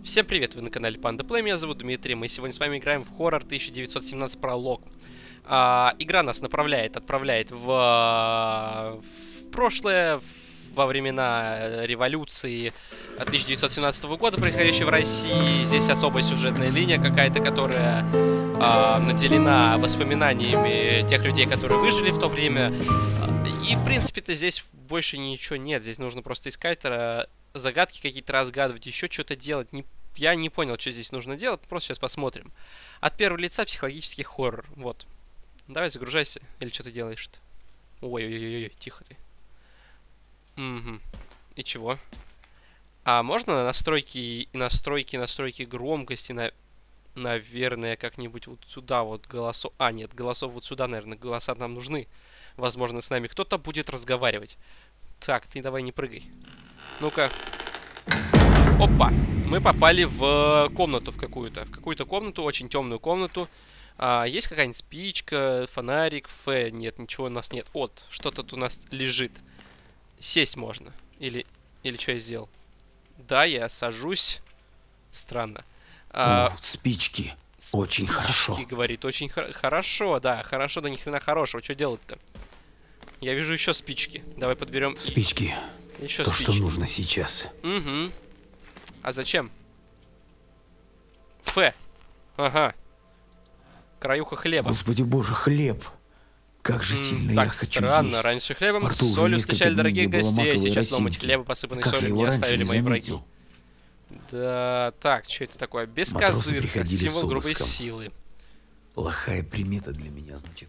Всем привет, вы на канале Panda Play, меня зовут Дмитрий, мы сегодня с вами играем в Horror 1917 Пролог. Игра нас отправляет в прошлое, во времена революции 1917 года, происходящей в России. Здесь особая сюжетная линия какая-то, которая наделена воспоминаниями тех людей, которые выжили в то время. И, в принципе-то, здесь больше ничего нет, здесь нужно просто искать загадки какие-то разгадывать, еще что-то делать. Я не понял, что здесь нужно делать, просто сейчас посмотрим. От первого лица психологический хоррор. Вот. Давай, загружайся. Или что ты делаешь-то? Ой-ой-ой, тихо ты. Угу. И чего? А можно настройки громкости, наверное, как-нибудь вот сюда вот голосов... А, нет, голосов вот сюда, наверное, голоса нам нужны. Возможно, с нами кто-то будет разговаривать. Так, ты давай не прыгай. Ну-ка. Опа! Мы попали в комнату в какую-то комнату, очень темную комнату. Есть какая-нибудь спичка, фонарик, нет, ничего у нас нет. Вот, что-то тут у нас лежит. Сесть можно. Или что я сделал? Да, я сажусь. Странно. Спички. Очень хорошо. Говорит, очень хорошо, да. Хорошо, да ни хрена хорошего. Что делать-то? Я вижу еще спички. Давай подберем. Спички. Еще То, спички. что нужно сейчас. Угу. А зачем? Ага. Краюха хлеба. Господи боже, хлеб. Как же сильно я хочу странно. есть. Раньше хлебом с солью встречали дорогих гостей, а сейчас ломать хлеба, посыпанный солью, не оставили мои враги. Да, так, что это такое? Бескозырка, символ грубой силы. Плохая примета для меня, значит.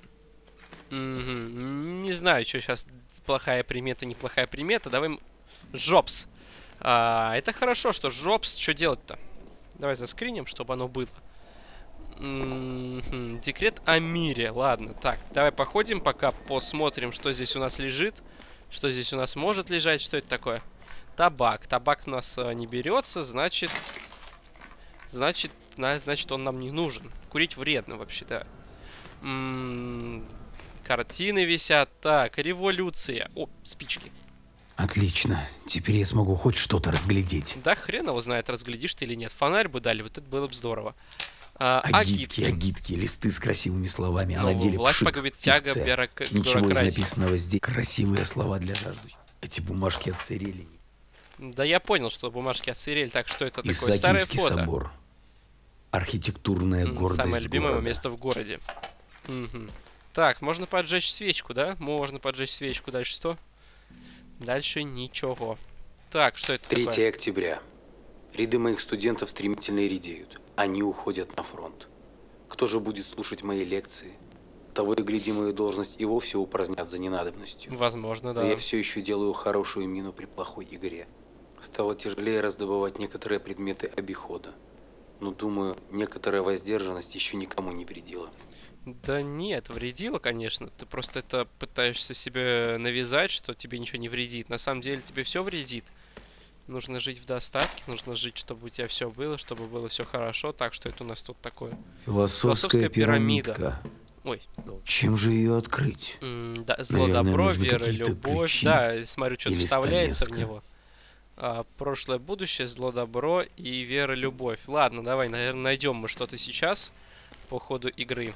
Не знаю, что сейчас плохая примета, неплохая примета. Давай Жопс. Это хорошо, что Жопс. Что делать-то? Давай заскриним, чтобы оно было. Декрет о мире. Ладно, так, давай походим, пока посмотрим, что здесь у нас лежит. Что здесь у нас может лежать, что это такое? Табак. Табак у нас не берется, значит, он нам не нужен. Курить вредно вообще, да. Картины висят. Так, революция. О, спички. Отлично. Теперь я смогу хоть что-то разглядеть. Да хрен его знает, разглядишь ты или нет. Фонарь бы дали, вот это было бы здорово. Агитки, листы с красивыми словами, а на деле власть погубит тяга, ничего из написанного здесь. Красивые слова для жаждущих. Эти бумажки отсырели. Да я понял, что бумажки отсырели. Так, что это такое? Старое фото. Собор. Архитектурная гордость самое любимое города. место в городе. Так, можно поджечь свечку, да? Можно поджечь свечку. Дальше что? Дальше ничего. Так, что это 3 такое? октября. Ряды моих студентов стремительно редеют. Они уходят на фронт. Кто же будет слушать мои лекции? Того и гляди, мою должность и вовсе упразднят за ненадобностью. Возможно, да. Но я все еще делаю хорошую мину при плохой игре. Стало тяжелее раздобывать некоторые предметы обихода. Но, думаю, некоторая воздержанность еще никому не вредила. Да нет, вредило, конечно. Ты просто это пытаешься себе навязать, что тебе ничего не вредит. На самом деле тебе все вредит. Нужно жить в достатке, нужно жить, чтобы у тебя все было, чтобы было все хорошо. Так, что это у нас тут такое? Философская пирамидка. Ой. Чем же ее открыть? Да, зло, добро, вера, любовь. Да, смотрю, что-то вставляется в него. Прошлое, будущее, зло, добро и вера, любовь. Ладно, давай, наверное, найдем мы что-то сейчас по ходу игры.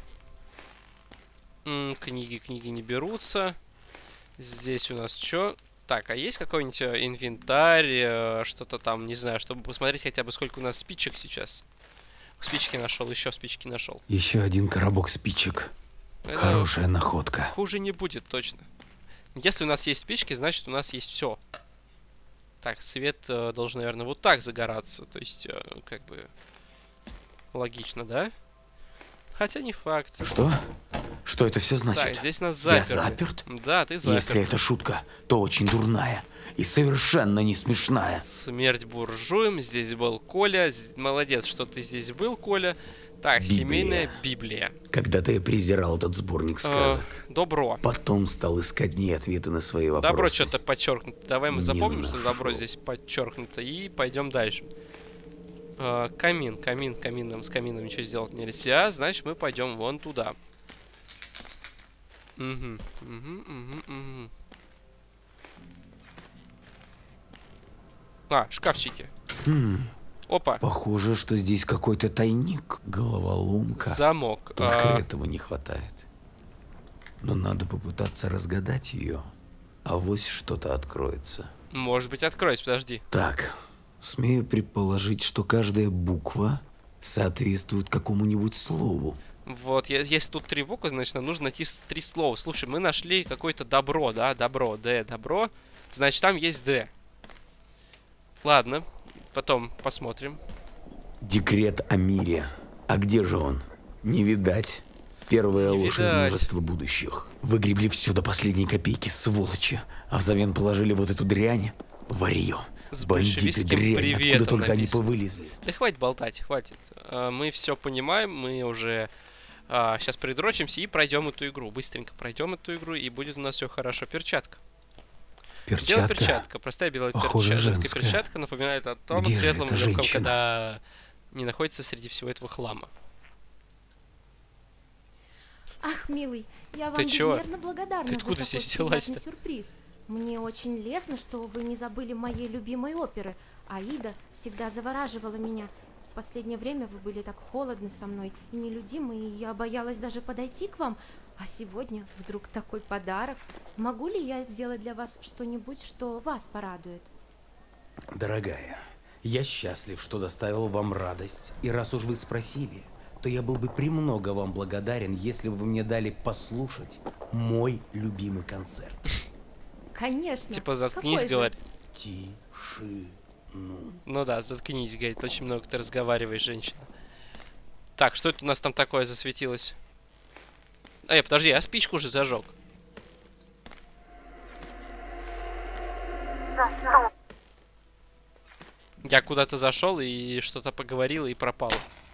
Книги не берутся. Здесь у нас что? Так, а есть какой-нибудь инвентарь, что-то там, не знаю, чтобы посмотреть хотя бы сколько у нас спичек сейчас. Спички нашел, еще спички нашел. Еще один коробок спичек. Это хорошая находка. Хуже не будет, точно. Если у нас есть спички, значит у нас есть все. Так, свет должен, наверное, вот так загораться. То есть, как бы, логично, да? Хотя не факт. Что? Что это все значит? Так, здесь нас заперли. Я заперт? Да, ты заперт. Если это шутка, то очень дурная и совершенно не смешная. Смерть буржуям. Здесь был Коля. Молодец, что ты здесь был, Коля. Так, Библия. Семейная Библия. Когда-то я презирал этот сборник сказок. Добро. Потом стал искать в ней ответы на свои вопросы. Добро что-то подчеркнуто. Давай мы запомним, нашел. что добро здесь подчеркнуто. И пойдем дальше. Камин. С камином ничего сделать нельзя. Значит, мы пойдем вон туда. Угу. Шкафчики. Опа. Похоже, что здесь какой-то тайник, головоломка. Замок. Только этого не хватает. Но надо попытаться разгадать ее. Авось что-то откроется. Может быть, откроется, подожди. Так, смею предположить, что каждая буква соответствует какому-нибудь слову. Вот, если тут 3 буквы, значит, нам нужно найти 3 слова. Слушай, мы нашли какое-то добро, да? Добро, Д, добро. Значит, там есть Д. Ладно, потом посмотрим. Декрет о мире. А где же он? Не видать. Первая Не ложь из видать. множества будущих. Выгребли все до последней копейки, сволочи. А взамен положили вот эту дрянь. Варью. С Бандиты, большевистским дрянь. приветом Откуда только они написано. повылезли. Да хватит болтать, хватит. Мы все понимаем, мы уже сейчас придрочимся и пройдем эту игру. Быстренько пройдем эту игру, и будет у нас все хорошо. Перчатка. Белая перчатка. Простая белая Похоже, женская женская. перчатка напоминает о том Где же светлом эта легком, женщина? когда не находится среди всего этого хлама. Ах, милый, я Ты вам чё? безмерно благодарна Ты откуда за такой здесь приятный взялась-то? сюрприз. Мне очень лестно, что вы не забыли моей любимой оперы. Аида всегда завораживала меня. В последнее время вы были так холодны со мной и нелюдимы, и я боялась даже подойти к вам. А сегодня вдруг такой подарок. Могу ли я сделать для вас что-нибудь, что вас порадует? Дорогая, я счастлив, что доставил вам радость. И раз уж вы спросили, то я был бы премного вам благодарен, если бы вы мне дали послушать мой любимый концерт. Конечно. Типа заткнись, Какой же? говорит. Тишину. Ну да, заткнись, говорит. Очень много ты разговариваешь, женщина. Так, что это у нас там такое засветилось? Подожди, я спичку уже зажег. Я куда-то зашел и что-то поговорил и пропал.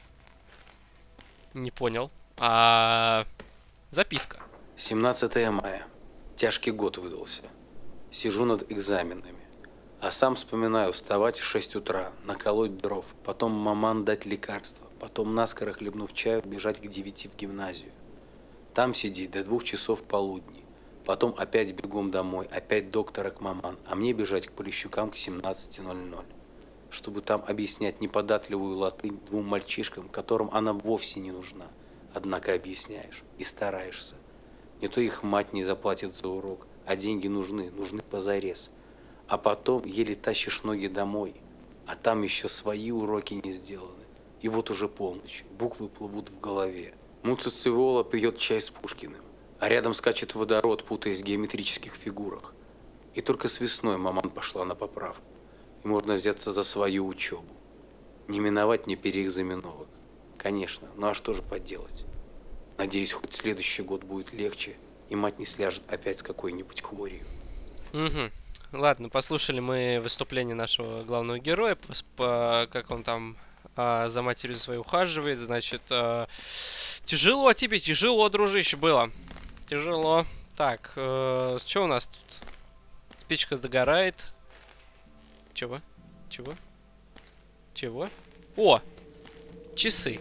Не понял. Записка. 17 мая. Тяжкий год выдался. Сижу над экзаменами. А сам вспоминаю вставать в 6 утра, наколоть дров, потом маман дать лекарства, потом наскоро хлебнув чаю, бежать к 9 в гимназию. Там сидеть до 2 часов полудни. Потом опять бегом домой, опять доктора к маман, а мне бежать к Полищукам к 17:00. Чтобы там объяснять неподатливую латынь 2 мальчишкам, которым она вовсе не нужна. Однако объясняешь и стараешься. Не то их мать не заплатит за урок, а деньги нужны позарез. А потом еле тащишь ноги домой, а там еще свои уроки не сделаны. И вот уже полночь, буквы плывут в голове. Муцицевола пьет чай с Пушкиным, а рядом скачет водород, путаясь в геометрических фигурах. И только с весной маман пошла на поправку, и можно взяться за свою учебу. Не миновать мне переэкзаменовок. Конечно, ну а что же поделать? Надеюсь, хоть следующий год будет легче, и мать не сляжет опять с какой-нибудь хворью. Угу. Ладно, послушали мы выступление нашего главного героя, как он там за матерью своей ухаживает. Значит, тяжело тебе, тяжело, дружище, было. Тяжело. Так, что у нас тут? Спичка догорает. Чего? Чего? Чего? О! Часы.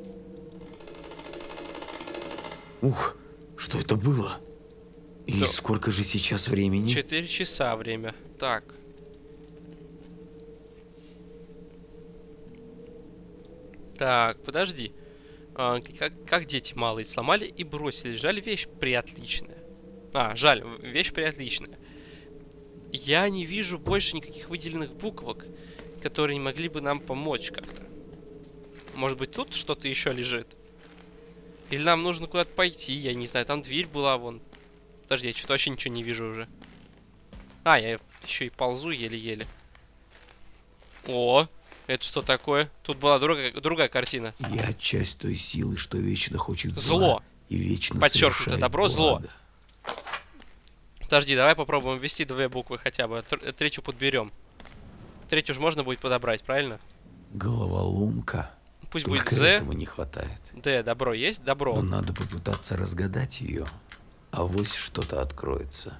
Ух, что это было? И Да. сколько же сейчас времени? 4 часа время. Так. Так, подожди. Как дети малые сломали и бросили. Жаль, вещь приотличная. Жаль, вещь приотличная. Я не вижу больше никаких выделенных буквок, которые не могли бы нам помочь как-то. Может быть, тут что-то еще лежит? Или нам нужно куда-то пойти, я не знаю, там дверь была вон. Подожди, я что-то вообще ничего не вижу уже. Я еще и ползу еле-еле. О, это что такое? Тут была другая картина. Я часть той силы, что вечно хочет зла. Зло. И вечно Подчеркнуто, совершает добро, зло. благо. Подожди, давай попробуем ввести 2 буквы хотя бы. Третью подберем. Третью же можно будет подобрать, правильно? Головоломка. Пусть Только будет З. этого не хватает. Д, добро есть? Добро. Но надо попытаться разгадать ее. Авось что-то откроется.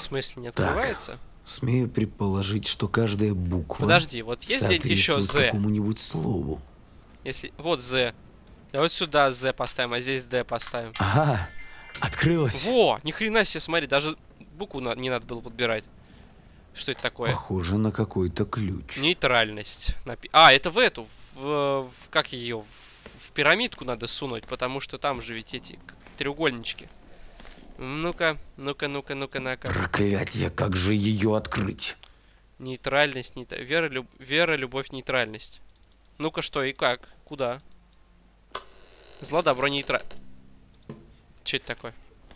смысле не Так. открывается? Смею предположить, что каждая буква Подожди, вот есть где-нибудь еще соответствует Z? какому-нибудь слову. Если... Вот Z. Да вот сюда Z поставим, а здесь D поставим. Ага, открылась. Во! Ни хрена себе, смотри, даже букву не надо было подбирать. Что это такое? Похоже на какой-то ключ. Нейтральность. А, это в эту, как ее, в пирамидку надо сунуть, потому что там же ведь эти треугольнички. Ну-ка, ну-ка. Проклятье, как же ее открыть? Нейтральность, вера, любовь, нейтральность. Ну-ка, что и как? Куда? Зло, добро, Что это такое?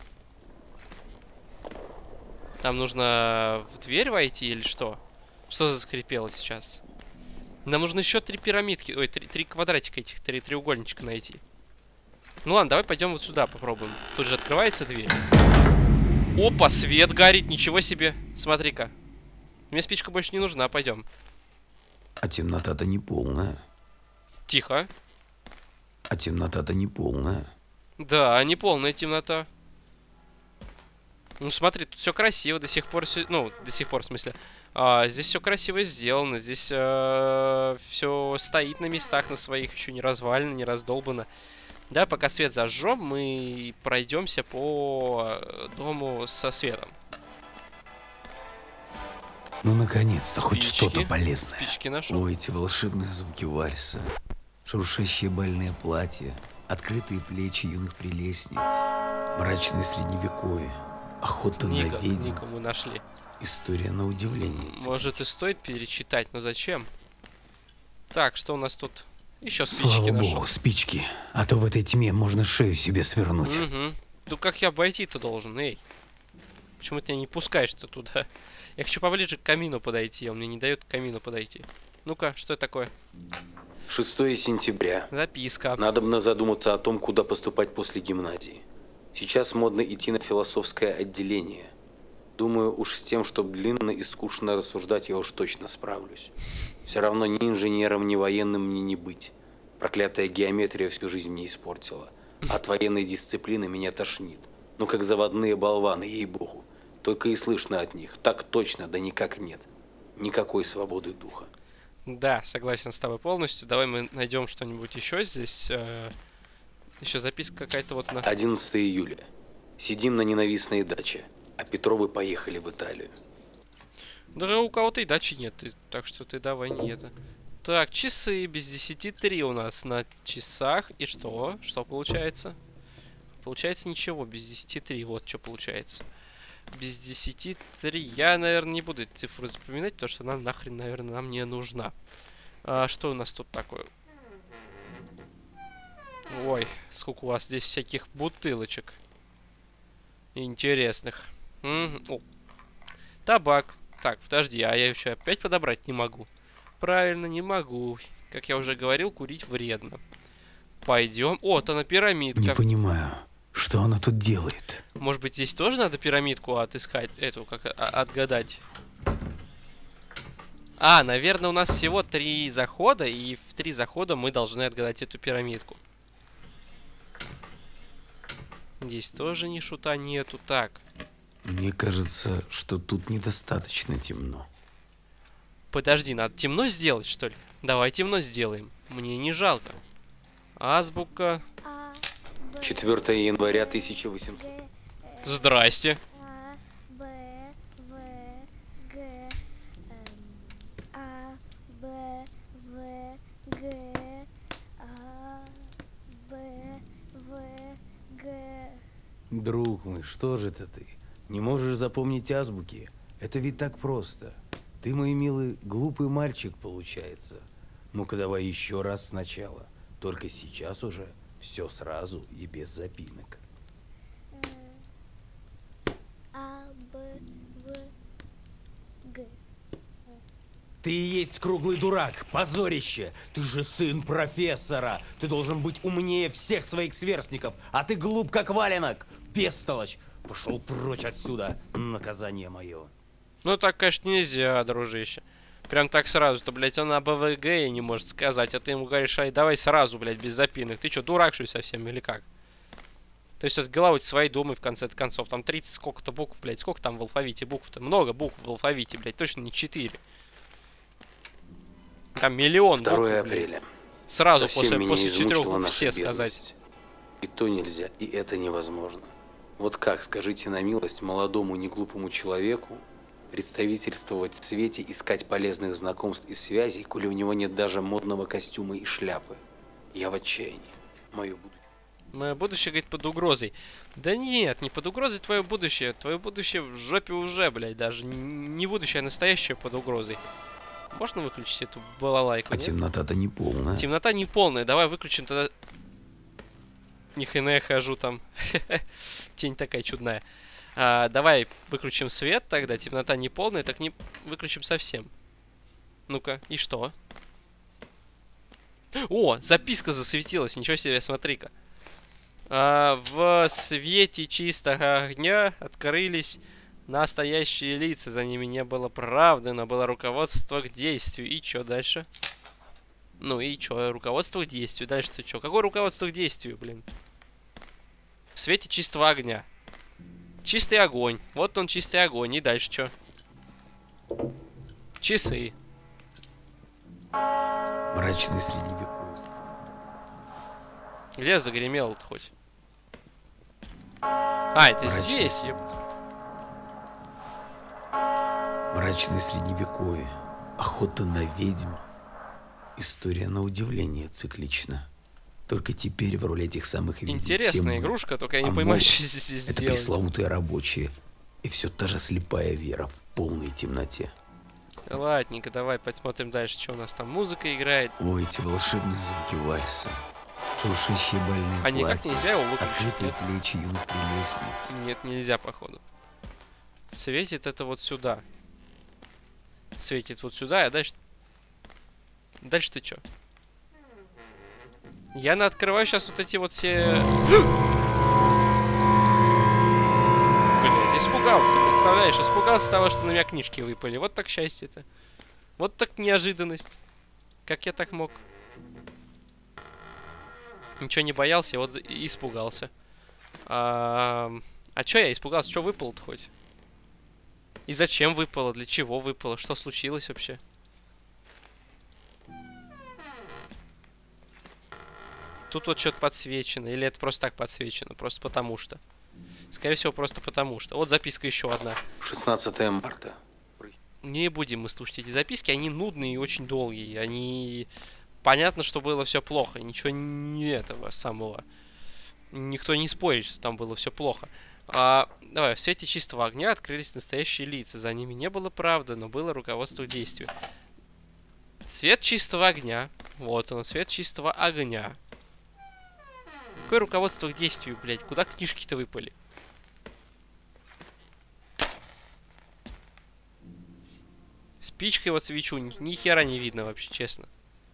Там нужно в дверь войти или что? Что заскрипело сейчас? Нам нужно еще 3 пирамидки. Ой, 3 квадратика этих, 3 треугольничка найти. Ну ладно, давай пойдем вот сюда попробуем. Тут же открывается дверь. Опа, свет горит, ничего себе. Смотри-ка. Мне спичка больше не нужна, пойдем. А темнота-то не полная. Тихо. А темнота-то не полная. Да, не полная темнота. Ну смотри, тут все красиво, до сих пор, ну, до сих пор, в смысле. Здесь все красиво сделано, здесь все стоит на местах на своих, еще не развалено, не раздолбано. Да, пока свет зажжем, мы пройдемся по дому со светом. Ну, наконец-то, хоть Спички. что-то полезное. Спички нашел. Ой, эти волшебные звуки вальса. Шуршащие бальные платья, открытые плечи юных прелестниц, мрачное средневековье, охота на ведьм. Книгу мы нашли. История на удивление. Может и стоит перечитать, но зачем? Так, что у нас тут? Еще спички Слава нашел. богу, спички. А то в этой тьме можно шею себе свернуть. Угу. Ну как я обойти-то должен, эй? Почему ты меня не пускаешь-то туда? Я хочу поближе к камину подойти, он мне не дает к камину подойти. Ну-ка, что это такое? 6 сентября. Записка. Надобно задуматься о том, куда поступать после гимназии. Сейчас модно идти на философское отделение. Думаю, уж с тем, чтобы длинно и скучно рассуждать, я уж точно справлюсь. Все равно ни инженером, ни военным мне не быть. Проклятая геометрия всю жизнь мне испортила. От военной дисциплины меня тошнит. Ну, как заводные болваны, ей-богу. Только и слышно от них. Так точно, да никак нет. Никакой свободы духа. Да, согласен с тобой полностью. Давай мы найдем что-нибудь еще здесь. Еще записка какая-то вот на... 11 июля. Сидим на ненавистной даче, а Петровы поехали в Италию. Да у кого-то и дачи нет, так что ты давай не это. Так, часы без 10:03 у нас на часах. И что? Что получается? Получается ничего, без 10:03. Вот что получается. Без 10:03. Я, наверное, не буду эти цифры запоминать, потому что она нахрен, наверное, нам не нужна. Что у нас тут такое? Ой, сколько у вас здесь всяких бутылочек. Интересных. О. Табак. Так, подожди, а я еще опять подобрать не могу. Правильно, не могу. Как я уже говорил, курить вредно. Пойдем. О, это на пирамидка. Не понимаю, что она тут делает. Может быть, здесь тоже надо пирамидку отыскать, эту, как отгадать. Наверное, у нас всего 3 захода, и в 3 захода мы должны отгадать эту пирамидку. Здесь тоже ни шута нету. Так. Мне кажется, что тут недостаточно темно. Подожди, надо темно сделать, что ли? Давай темно сделаем. Мне не жалко. Азбука. 4 января 1800. Здрасте. Друг мой, что же это ты? Не можешь запомнить азбуки? Это ведь так просто. Ты, мой милый, глупый мальчик, получается. Ну-ка давай еще раз сначала. Только сейчас уже все сразу и без запинок. А, Б, В, Г. Ты и есть круглый дурак, позорище! Ты же сын профессора! Ты должен быть умнее всех своих сверстников, а ты глуп как валенок! Бестолочь! Пошел прочь отсюда, наказание мое. Ну так, конечно, нельзя, дружище. Прям так сразу-то, блядь, он АБВГ и не может сказать, а ты ему говоришь, ай, давай сразу, блядь, без запинок. Ты что, дурак, что ли, совсем, или как? То есть от головы свои думай в конце концов. Там 30 сколько-то букв, блядь. Сколько там в алфавите букв-то? Много букв в алфавите, блядь. Точно не 4. Там миллион 2 букв, апреля. Сразу Совсем меня после 4 измучила букв наша все бедность. сказать. И то нельзя, и это невозможно. Вот как, скажите на милость, молодому неглупому человеку представительствовать в свете, искать полезных знакомств и связей, коли у него нет даже модного костюма и шляпы? Я в отчаянии. Мое будущее. Мое будущее, говорит, под угрозой. Да нет, не под угрозой твое будущее. Твое будущее в жопе уже, блядь, даже. Не будущее, а настоящее под угрозой. Можно выключить эту балалайку, А нет? темнота-то не полная. Темнота не полная. Давай выключим тогда. Ни хрена я хожу там. Тень такая чудная. Давай выключим свет тогда. Темнота не полная, так не выключим совсем. Ну-ка, и что? О, записка засветилась. Ничего себе, смотри-ка. В свете чистого огня открылись настоящие лица. За ними не было правды, но было руководство к действию. И что дальше? Ну и что? Руководство к действию. Дальше-то что? Какое руководство к действию, блин? В свете чистого огня. Чистый огонь. Вот он, чистый огонь. И дальше что? Часы. Мрачный средневековье. Где загремел-то хоть? Это Мрачный. здесь, ёпт. Мрачное средневековье. Охота на ведьм. История на удивление циклична. Только теперь в роли этих самых ведьм все Интересная мы. игрушка, только я не А понимаю, мы что здесь Это сделать. пресловутые рабочие. И все та же слепая вера в полной темноте. Ладненько, давай посмотрим дальше, что у нас там. Музыка играет. О, эти волшебные звуки вальса. Шуршащие больные А никак платья. нельзя его выключить, Открытые нет? плечи юных прелестниц. Нет, нельзя, походу. Светит это вот сюда. Светит вот сюда, а дальше... Дальше ты чё? Я открываю сейчас вот эти вот все... Блин, испугался, представляешь? Испугался того, что на меня книжки выпали. Вот так счастье-то. Вот так неожиданность. Как я так мог? Ничего не боялся, вот и испугался. А чё я испугался? Чё выпало-то хоть? И зачем выпало? Для чего выпало? Что случилось вообще? Тут вот что-то подсвечено. Или это просто так подсвечено? Просто потому что. Скорее всего, просто потому что. Вот записка еще одна. 16 марта. Не будем мы слушать эти записки. Они нудные и очень долгие. Они... Понятно, что было все плохо. Ничего не этого самого. Никто не спорит, что там было все плохо. Давай, в свете чистого огня открылись настоящие лица. За ними не было правды, но было руководство к действию. Свет чистого огня. Вот он, свет чистого огня. Какое руководство к действию, блядь? Куда книжки-то выпали? Спичкой вот свечу. Ни хера не видно вообще, честно.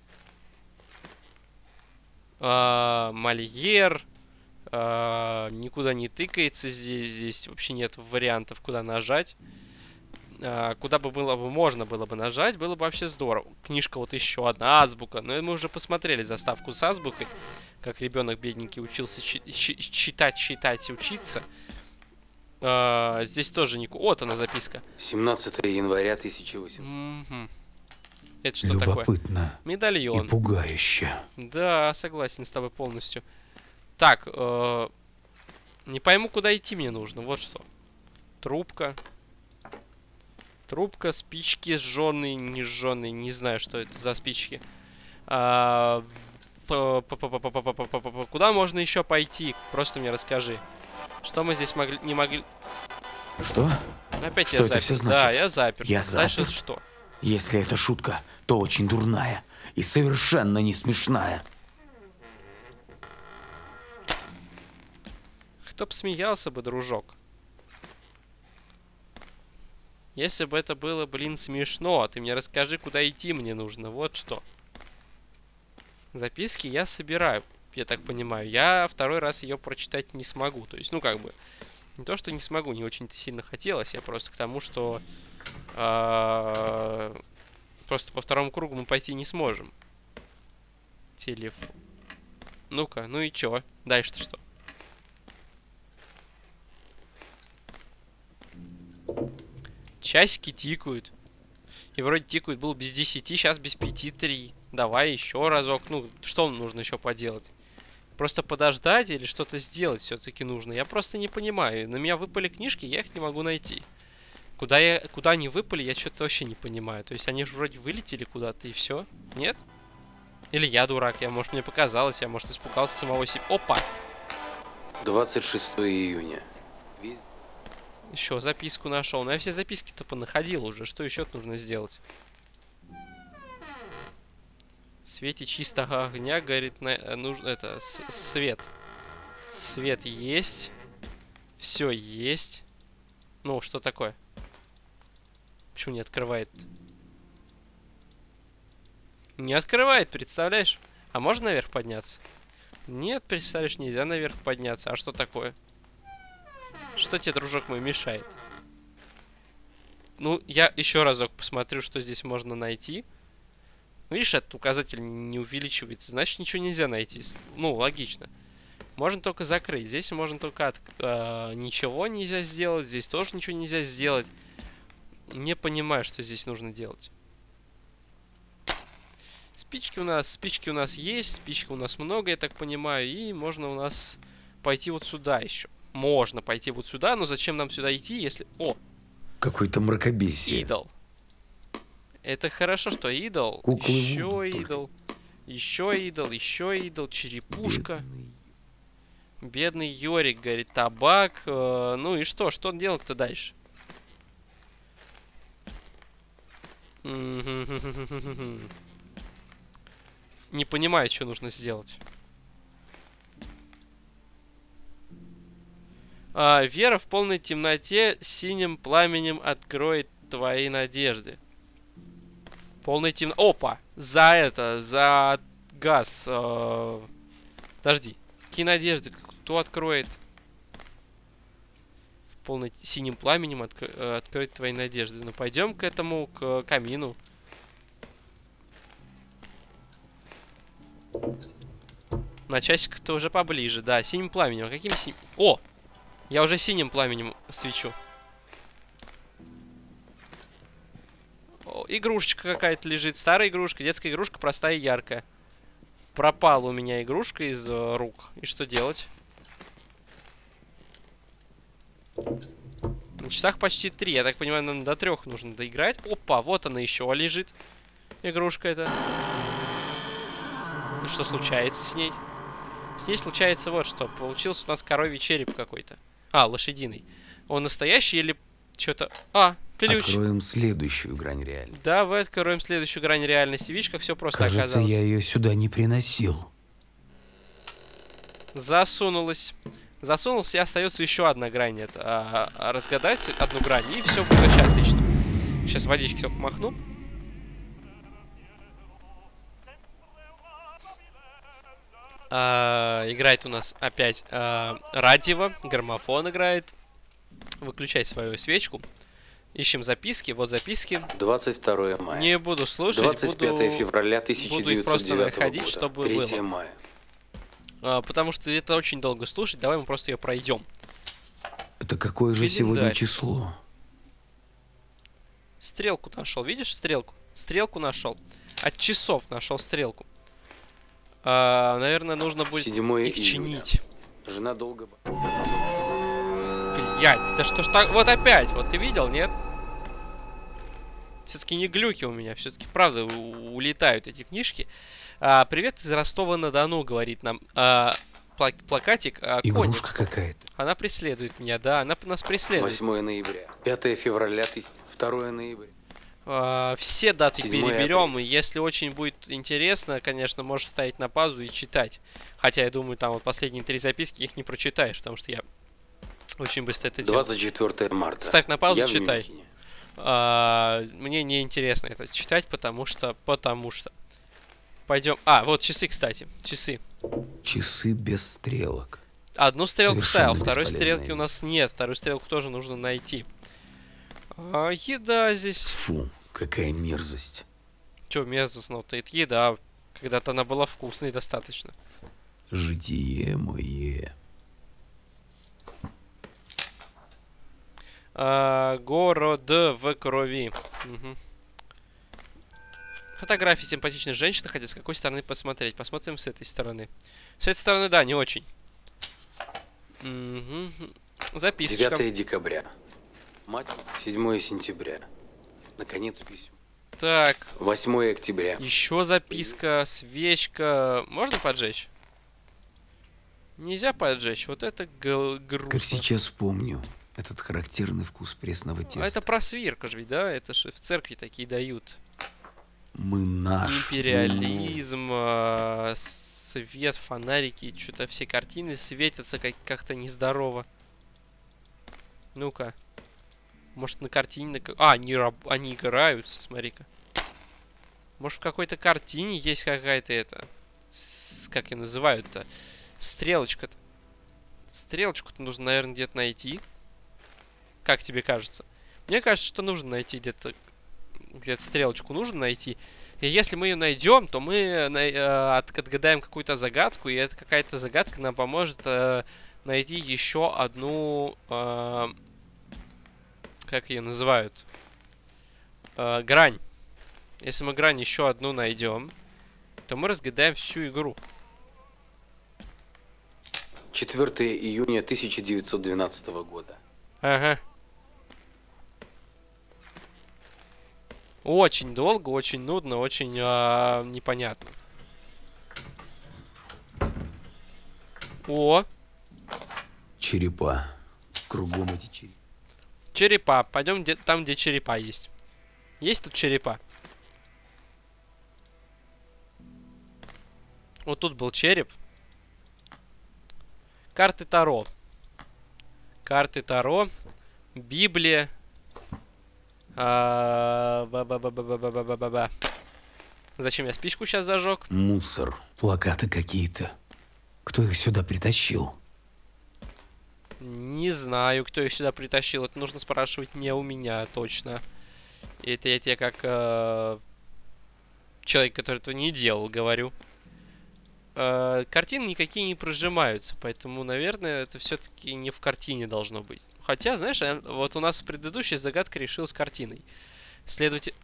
Мольер. Никуда не тыкается здесь. Здесь вообще нет вариантов, куда нажать. Куда бы было бы можно было бы нажать, было бы вообще здорово. Книжка вот еще одна, азбука. Но мы уже посмотрели заставку с азбукой. Как ребенок бедненький учился читать и учиться. Здесь тоже не... Вот она записка. 17 января 1800. Это что такое? Любопытно. Медальон. И пугающе. Да, согласен с тобой полностью. Так, не пойму, куда идти мне нужно. Вот что. Трубка. Трубка, спички сжёные, не сжёные. Не знаю, что это за спички. Куда можно еще пойти? Просто мне расскажи. Что мы здесь не могли... Что? Опять Что я это запер. все Да, значит? я запер. Я Дальше заперт? что? Если это шутка, то очень дурная и совершенно не смешная. Кто б смеялся бы, дружок? Если бы это было, блин, смешно, ты мне расскажи, куда идти мне нужно. Вот что. Записки я собираю, я так понимаю. Я второй раз ее прочитать не смогу. То есть, ну, как бы, не то, что не смогу, не очень-то сильно хотелось. Я просто к тому, что просто по второму кругу мы пойти не сможем. Телефон. Ну-ка, ну и чё? Дальше-то что? Часики тикают. И вроде тикают, был без 10, сейчас без 5-3. Давай еще разок. Ну, что нужно еще поделать? Просто подождать или что-то сделать все-таки нужно? Я просто не понимаю. На меня выпали книжки, я их не могу найти. Куда они выпали, я что-то вообще не понимаю. То есть они же вроде вылетели куда-то и все. Нет? Или я дурак, может мне показалось, я может испугался самого себя. Опа! 26 июня. Еще записку нашел. Но я все записки-то понаходил уже. Что еще нужно сделать? В свете чистого огня горит свет. Свет есть. Все есть. Ну, что такое? Почему не открывает? Не открывает, представляешь? А можно наверх подняться? Нет, представляешь, нельзя наверх подняться. А что такое? Что тебе, дружок мой, мешает? Ну, я еще разок посмотрю, что здесь можно найти. Видишь, этот указатель не увеличивается. Значит, ничего нельзя найти. Ну, логично. Можно только закрыть. Здесь можно только ничего нельзя сделать. Здесь тоже ничего нельзя сделать. Не понимаю, что здесь нужно делать. Спички у нас есть. Спичка у нас много, я так понимаю. И можно у нас пойти вот сюда еще. Можно пойти вот сюда, но зачем нам сюда идти, если... О! Какой-то мракобесие. Идол. Это хорошо, что идол. Куклы Еще идол. Еще идол, еще идол. Черепушка. Бедный Йорик, говорит, табак. Ну и что? Что он делал-то дальше? Не понимаю, что нужно сделать. Вера в полной темноте синим пламенем откроет твои надежды. В полной темноте... Опа! За газ. Подожди. Какие надежды? Кто откроет? В полной синим пламенем откроет твои надежды. Ну, пойдем к этому, к камину. На часик-то уже поближе, да. Синим пламенем. Каким синим? О! Я уже синим пламенем свечу. О, игрушечка какая-то лежит. Старая игрушка, детская игрушка, простая и яркая. Пропала у меня игрушка из рук. И что делать? На часах почти 3. Я так понимаю, нам до 3 нужно доиграть. Опа, вот она еще лежит. Игрушка эта. И что случается с ней? С ней случается вот что. Получился у нас коровий череп какой-то. А, лошадиный. Он настоящий или что-то... А, ключ. Откроем следующую грань реальности. Давай откроем следующую грань реальности. Видишь, как все просто Кажется, оказалось. я ее сюда не приносил. Засунулась. Засунулся, и остается еще одна грань. Это разгадать одну грань, и все будет вообще отлично. Сейчас водички только махну. Играет у нас опять радио, граммофон играет. Выключай свою свечку. Ищем записки. Вот записки. 22 мая. Не буду слушать. 25 февраля 1909 буду их просто находить, года. чтобы 3 было. мая. Потому что это очень долго слушать. Давай мы просто ее пройдем. Это какое же Календарь. сегодня число? Стрелку нашел. Видишь стрелку? Стрелку нашел. От часов нашел стрелку. Наверное, нужно будет 7 их июня. чинить. Жена долго... Блядь, да что ж так... Вот опять, вот ты видел, нет? Все-таки не глюки у меня, все-таки правда улетают эти книжки. Привет из Ростова-на-Дону, говорит нам плакатик. Игрушка какая-то. Она преследует меня, да, она нас преследует. 8 ноября. 5 февраля, 2 ноября. Все даты 7 переберем, апреля. и если очень будет интересно, конечно, можешь ставить на паузу и читать. Хотя я думаю, там вот последние 3 записки их не прочитаешь, потому что я очень быстро это делаю. 24 марта. Ставь на паузу, Я в читай. Мюнхене. Мне не интересно это читать, потому что. Пойдем. Вот часы, кстати. Часы. Часы без стрелок. Одну стрелку Совершенно ставил, второй бесполезная стрелки у нас нет. Вторую стрелку тоже нужно найти. Еда здесь. Фу, какая мерзость. Че мерзостно-то? Это еда. Когда-то она была вкусной достаточно. Житие мое. Город в крови. Угу. Фотографии симпатичной женщины, хотя с какой стороны посмотреть? Посмотрим с этой стороны. С этой стороны, да, не очень. Угу. Записочка. 9 декабря. Мать, 7 сентября. Наконец письма. Так. 8 октября. Еще записка, свечка. Можно поджечь? Нельзя поджечь. Вот это грустно. Как сейчас помню, этот характерный вкус пресного теста. А это про свирка же ведь, да? Это же в церкви такие дают. Мы наш. Империализм, свет, фонарики, что-то все картины светятся как-то нездорово. Ну-ка. Может на картине... они играются, смотри-ка. Может в какой-то картине есть какая-то это... как ее называют-то? Стрелочка-то. Стрелочку-то нужно, наверное, где-то найти. Как тебе кажется? Мне кажется, что нужно найти где-то стрелочку нужно найти. И если мы ее найдем, то мы отгадаем какую-то загадку, и эта какая-то загадка нам поможет найти еще одну... как ее называют? Грань. Если мы грань еще одну найдем, то мы разгадаем всю игру. 4 июня 1912 года. Ага. Очень долго, очень нудно, очень непонятно. О! Черепа. Кругом эти черепа. Черепа. Пойдем там, где черепа есть. Есть тут черепа? Вот тут был череп. Карты Таро. Карты Таро. Библия. Зачем я спичку сейчас зажег? Мусор. Плакаты какие-то. Кто их сюда притащил? Не знаю, кто их сюда притащил. Это нужно спрашивать не у меня, точно. Это я тебе как человек, который этого не делал, говорю. Картины никакие не прожимаются, поэтому, наверное, это все-таки не в картине должно быть. Хотя, знаешь, вот у нас предыдущая загадка решилась картиной. Следовательно...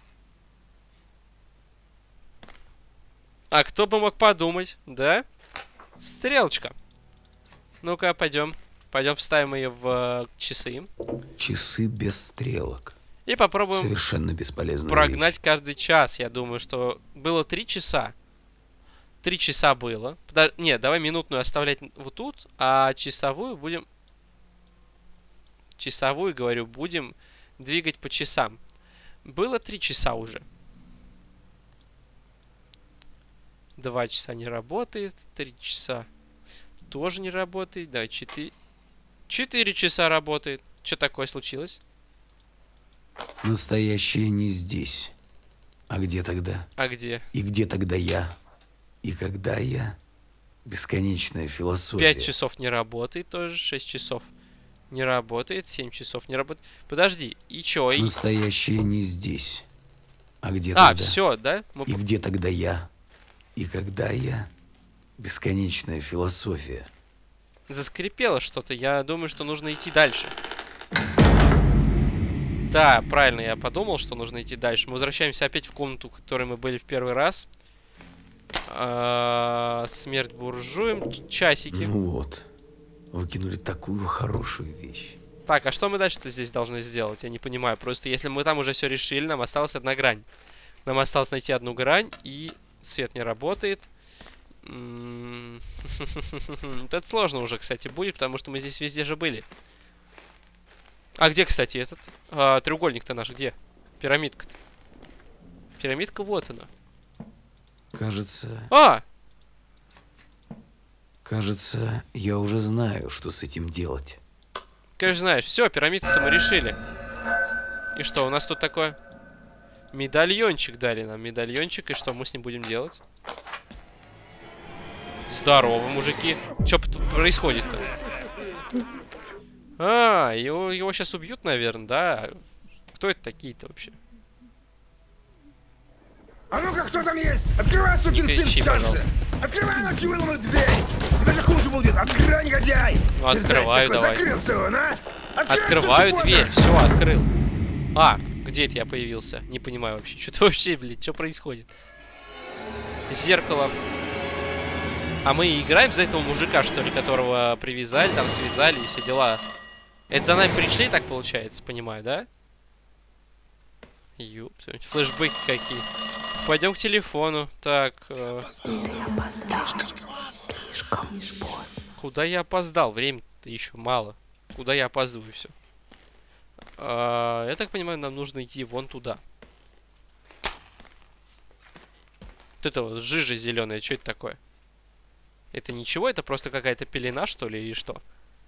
А кто бы мог подумать, да? Стрелочка. Ну-ка, пойдем. Пойдем вставим ее в часы. Часы без стрелок. И попробуем совершенно бесполезная прогнать вещь. каждый час. Я думаю, что было 3 часа. 3 часа было. Нет, давай минутную оставлять вот тут, а часовую будем... Часовую, говорю, будем двигать по часам. Было 3 часа уже. 2 часа не работает. 3 часа тоже не работает. Да, 4 часа работает. Что такое случилось? Настоящее не здесь. А где тогда? А где? И где тогда я? И когда я? Бесконечная философия. 5 часов не работает тоже. 6 часов не работает. 7 часов не работает. Подожди, и чё? Настоящее не здесь. А где тогда? А, все, да? И где тогда я? И когда я? Бесконечная философия. Заскрипело что-то. Я думаю, что нужно идти дальше. Да, правильно, я подумал, что нужно идти дальше. Мы возвращаемся опять в комнату, в которой мы были в первый раз. Смерть буржуям. Часики. Ну вот. Выкинули такую хорошую вещь. Так, а что мы дальше-то здесь должны сделать? Я не понимаю. Просто если мы там уже все решили, нам осталась одна грань. Нам осталось найти одну грань, и свет не работает. Это сложно уже, кстати, будет, потому что мы здесь везде же были. А где, кстати, этот? Треугольник-то наш где? Пирамидка-то. Пирамидка, вот она. Кажется... Кажется, я уже знаю, что с этим делать. Конечно, знаешь. Все, пирамидку-то мы решили. И что, у нас тут такое? Медальончик дали нам. Медальончик. И что мы с ним будем делать? Здорово, мужики. Что происходит-то? Его сейчас убьют, наверное, да? Кто это такие-то вообще? А ну-ка, кто там есть? Открывай, сукин сын, кричи, пожалуйста. Открывай, иначе выломаю дверь! Тебе же хуже будет! Открывай, негодяй! Ну, открываю, давай. Закрылся он, а? Открываю дверь, все, открыл. А, где это я появился? Не понимаю вообще, что-то вообще, блядь, что происходит? Зеркало. А мы играем за этого мужика, что ли, которого привязали, там связали и все дела. Это за нами пришли, так получается, понимаю, да? Ёп, флешбеки какие. Пойдем к телефону. Так. Куда я опоздал? Времени-то еще мало. Куда я опаздываю все? Я так понимаю, нам нужно идти вон туда. Вот это вот жижа зеленая, что это такое? Это ничего? Это просто какая-то пелена, что ли, или что?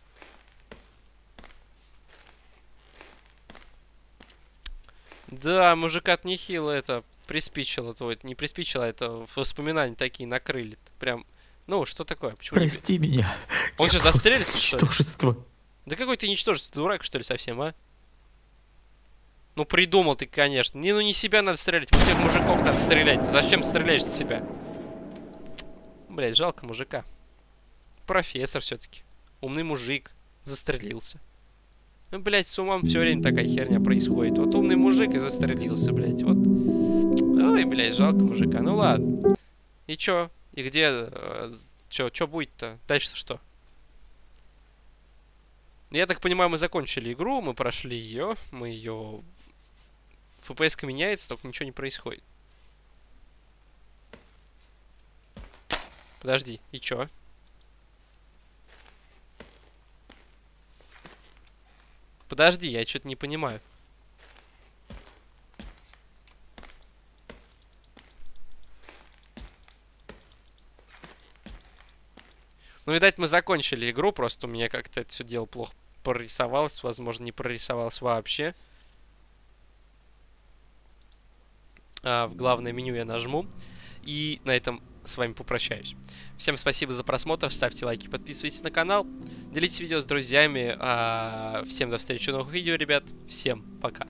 Да, мужика-то нехило это приспичило. То не приспичило, это воспоминания такие накрыли. Прям, ну, что такое? Почему Прости меня. Он же застрелится, что ли? Ничтожество. Да какой ты ничтожество, дурак, что ли, совсем, а? Ну, придумал ты, конечно. Ну, не себя надо стрелять, всех мужиков надо стрелять. Зачем стреляешь в себя? Блядь, жалко мужика. Профессор все-таки. Умный мужик. Застрелился. Ну, блядь, с умом все время такая херня происходит. Вот умный мужик и застрелился, блядь. Вот. Ой, блядь, жалко мужика. Ну, ладно. И чё? И где... Чё будет-то? Дальше что? Я так понимаю, мы закончили игру, мы прошли ее, мы ее... ФПС-ка меняется, только ничего не происходит. Подожди, и чё? Подожди, я что-то не понимаю. Ну, видать, мы закончили игру, просто у меня как-то это все дело плохо прорисовалось, возможно, не прорисовалось вообще. В главное меню я нажму. И на этом с вами попрощаюсь. Всем спасибо за просмотр, ставьте лайки, подписывайтесь на канал, делитесь видео с друзьями. Всем до встречи в новых видео, ребят. Всем пока.